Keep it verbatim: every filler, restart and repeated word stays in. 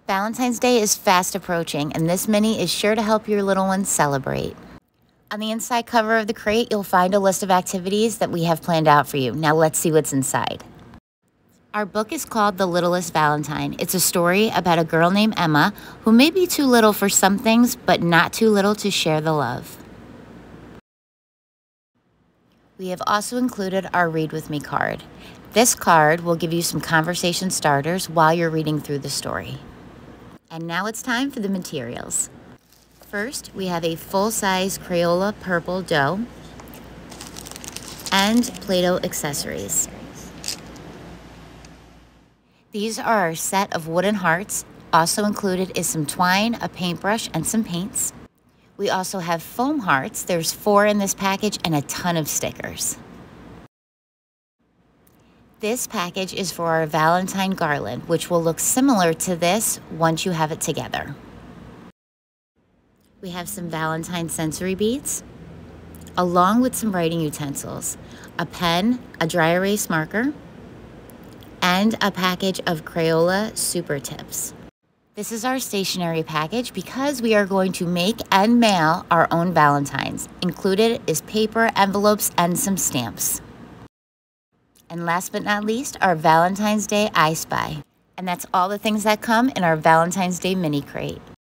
Valentine's Day is fast approaching, and this mini is sure to help your little ones celebrate. On the inside cover of the crate, you'll find a list of activities that we have planned out for you. Now let's see what's inside. Our book is called The Littlest Valentine. It's a story about a girl named Emma who may be too little for some things, but not too little to share the love. We have also included our Read With Me card. This card will give you some conversation starters while you're reading through the story. And now it's time for the materials. First, we have a full-size Crayola purple dough and Play-Doh accessories. These are our set of wooden hearts. Also included is some twine, a paintbrush, and some paints. We also have foam hearts. There's four in this package and a ton of stickers. This package is for our Valentine garland, which will look similar to this once you have it together. We have some Valentine sensory beads, along with some writing utensils, a pen, a dry erase marker, and a package of Crayola Super Tips. This is our stationery package because we are going to make and mail our own Valentines. Included is paper, envelopes, and some stamps. And last but not least, our Valentine's Day I Spy. And that's all the things that come in our Valentine's Day mini crate.